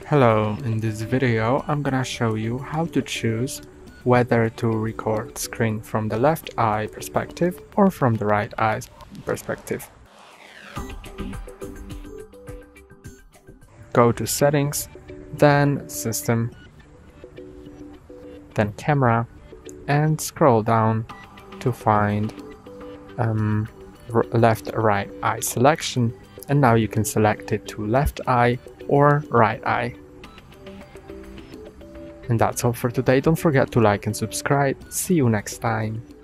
Hello, in this video I'm gonna show you how to choose whether to record screen from the left eye perspective or from the right eye perspective. Go to Settings, then System, then Camera, and scroll down to find left-right eye selection, and now you can select it to left eye or right eye. And that's all for today. Don't forget to like and subscribe. See you next time.